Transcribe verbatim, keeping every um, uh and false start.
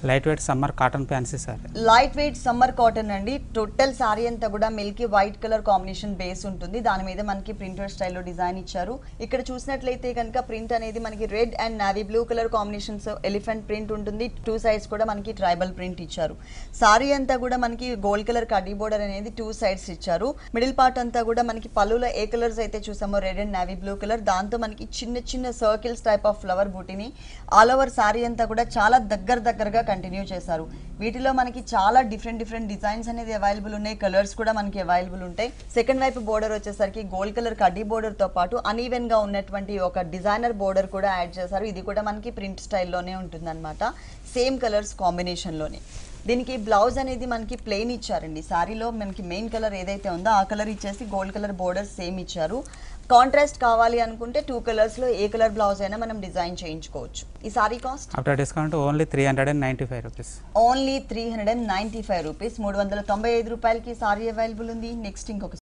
Light weight summer cotton fancy sari. Lightweight summer cotton అండి. Total sari అంతా కూడా milky white colour combination base ఉంటుంది. దాని మీద మనకి ప్రింటర్ స్టైల్లో డిజైన్ ఇచ్చారు. ఇక్కడ చూసినట్లయితే కనుక ప్రింట్ అనేది మనకి red and navy blue colour combinations elephant print ఉంటుంది. టూ సైడ్స్ కూడా మనకి ట్రైబల్ ప్రింట్ ఇచ్చారు. సారీ అంతా కూడా మనకి గోల్డ్ కలర్ కడ్డీ బోర్డర్ అనేది టూ సైడ్స్ ఇచ్చారు. మిడిల్ పార్ట్ అంతా కూడా మనకి పళ్ళులో ఏ కలర్స్ అయితే చూసామో red and navy blue colour, దాంతో మనకి చిన్న చిన్న సర్కిల్స్ టైప్ ఆఫ్ ఫ్లవర్ బూటీని ఆల్ ఓవర్ సారీ అంతా కూడా చాలా దగ్గర దగ్గరగా కంటిన్యూ చేశారు. వీటిలో మనకి చాలా డిఫరెంట్ డిఫరెంట్ డిజైన్స్ అనేది అవైలబుల్ ఉన్నాయి. కలర్స్ కూడా మనకి అవైలబుల్ ఉంటాయి. సెకండ్ వైపు బోర్డర్ వచ్చేసరికి గోల్డ్ కలర్ కడ్డీ బోర్డర్ తో పాటు అన్ఈవెన్ గా ఉన్నటువంటి ఒక డిజైనర్ బోర్డర్ కూడా యాడ్ చేశారు. ఇది కూడా మనకి ప్రింట్ స్టైల్లోనే ఉంటుంది అనమాట. సేమ్ కలర్స్ కాంబినేషన్ లోనే. దీనికి బ్లౌజ్ అనేది మనకి ప్లెయిన్ ఇచ్చారండి. సారీలో మనకి మెయిన్ కలర్ ఏదైతే ఉందో ఆ కలర్ ఇచ్చేసి గోల్డ్ కలర్ బోర్డర్ సేమ్ ఇచ్చారు. కాంట్రాస్ట్ కావాలి అనుకుంటే టూ కలర్స్ లో ఏ కలర్ బ్లౌజ్ అయినా మనం డిజైన్ చేయించుకోవచ్చు. ఈ sari cost after discount only three hundred and ninety five rupees. Only three hundred and ninety five rupees మూడు వందల తొంభై ఐదు రూపాయలకి సారీ అవైలబుల్ ఉంది. నెక్స్ట్ ఇంకొక